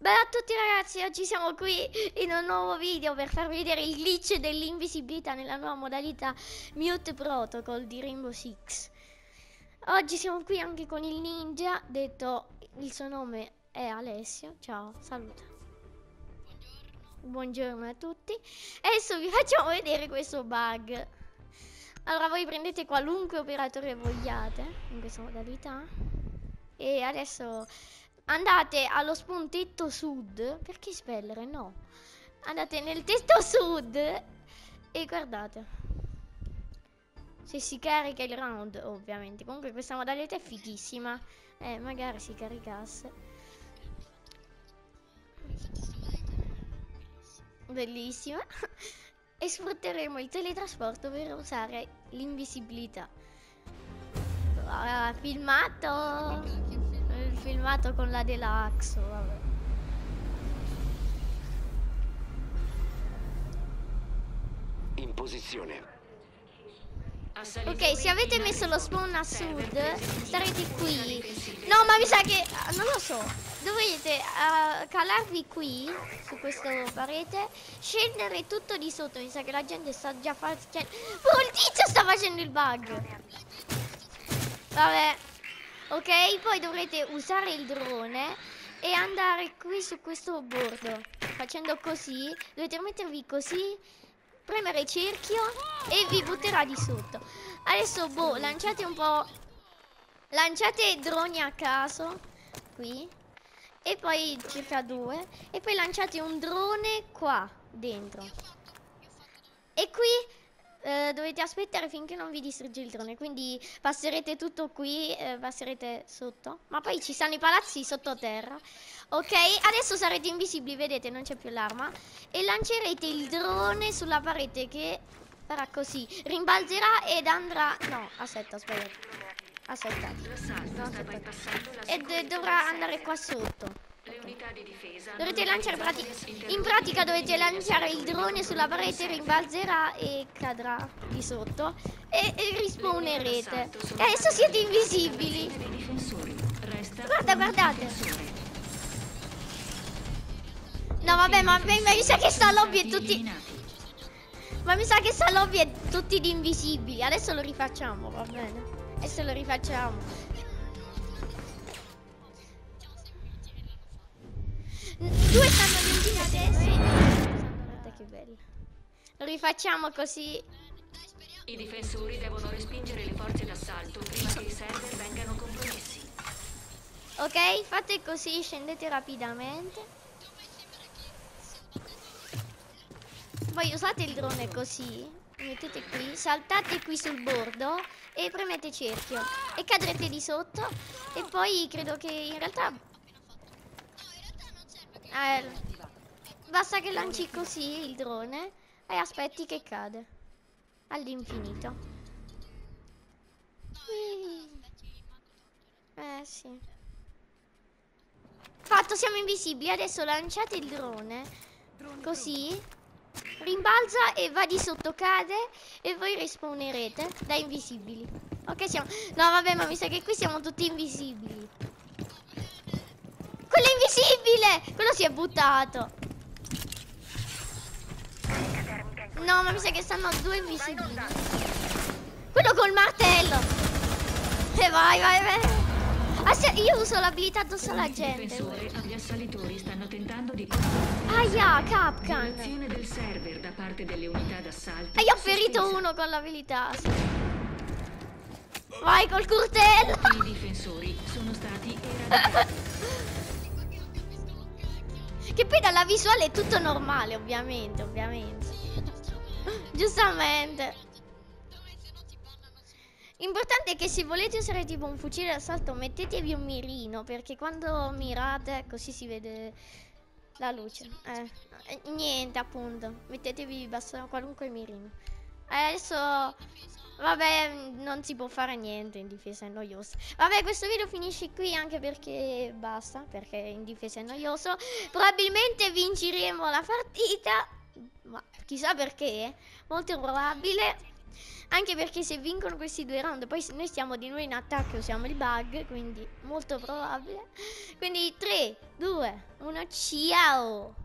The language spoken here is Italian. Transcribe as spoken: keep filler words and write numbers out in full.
Bella a tutti ragazzi, oggi siamo qui in un nuovo video per farvi vedere il glitch dell'invisibilità nella nuova modalità Mute Protocol di Rainbow Six. Oggi siamo qui anche con il ninja, detto il suo nome è Alessio. Ciao, saluta. Buongiorno a tutti. E adesso vi facciamo vedere questo bug. Allora voi prendete qualunque operatore vogliate in questa modalità e adesso andate allo spuntetto sud. Perché spellere? No. Andate nel testo sud e guardate se si carica il round, ovviamente. Comunque questa modalità è fighissima. Eh, magari si caricasse. Bellissima. E sfrutteremo il teletrasporto per usare l'invisibilità. Ah, filmato. Il filmato con la deluxe, vabbè. In posizione. Ok, se avete messo lo spawn a sud, starete qui. No, ma mi sa che, non lo so, dovete uh, calarvi qui, su questa parete, scendere tutto di sotto. Mi sa che la gente sta già facendo... Oh, il tizio sta facendo il bug. Vabbè. Ok, poi dovrete usare il drone e andare qui su questo bordo. Facendo così, dovete mettervi così, premere cerchio e vi butterà di sotto. Adesso, boh, lanciate un po'... Lanciate droni a caso, qui. E poi circa due. E poi lanciate un drone qua, dentro. E qui... Uh, dovete aspettare finché non vi distrugge il drone. Quindi passerete tutto qui, uh, passerete sotto. Ma poi ci stanno i palazzi sottoterra. Ok, adesso sarete invisibili, vedete, non c'è più l'arma. E lancerete il drone sulla parete che farà così. Rimbalzerà ed andrà... No, aspetta, aspetta. Aspetta. No, aspetta. E dovrà andare qua sotto. Dovete lanciare prati in pratica dovete lanciare il drone sulla parete, rimbalzerà e cadrà di sotto e, e rispawnerete. E adesso siete invisibili. Guarda, guardate. No vabbè, ma, ma mi sa che sta lobby è tutti... Ma mi sa che sta lobby è tutti di invisibili. Adesso lo rifacciamo, va bene. Adesso lo rifacciamo. Due stanno vicino adesso. Guarda che bello. Lo rifacciamo così. I difensori devono respingere le forze d'assalto prima che i server vengano compromessi. Ok, fate così, scendete rapidamente. Poi usate il drone così. Mettete qui, saltate qui sul bordo e premete cerchio. E cadrete di sotto. E poi credo che in realtà... Eh, basta che lanci così il drone e aspetti che cade all'infinito. Eh sì. Fatto, siamo invisibili. Adesso lanciate il drone così, rimbalza e va di sotto, cade e voi respawnerete da invisibili. Ok, siamo... No vabbè, ma mi sa che qui siamo tutti invisibili. Quello è invisibile! Quello si è buttato. No, ma mi sa che stanno due invisibili. Quello col martello. E vai, vai, vai. Ah, io uso l'abilità addosso alla gente. Gli assalitori stanno tentando di... Aia, Capcan. del server da parte delle unità d'assalto. E io ho ferito uno con l'abilità. Vai col coltello. I difensori sono stati eradicati. Che poi dalla visuale è tutto normale, ovviamente, ovviamente. Giustamente. L'importante è che se volete usare tipo un fucile d'assalto mettetevi un mirino, perché quando mirate così si vede la luce. Eh, niente appunto, mettetevi basta qualunque mirino. Eh, adesso... Vabbè, non si può fare niente, in difesa è noioso. Vabbè, questo video finisce qui anche perché basta, perché in difesa è noioso. Probabilmente vinceremo la partita, ma chissà perché, molto probabile. Anche perché se vincono questi due round, poi noi stiamo di nuovo in attacco, usiamo il bug, quindi molto probabile. Quindi tre, due, uno, ciao!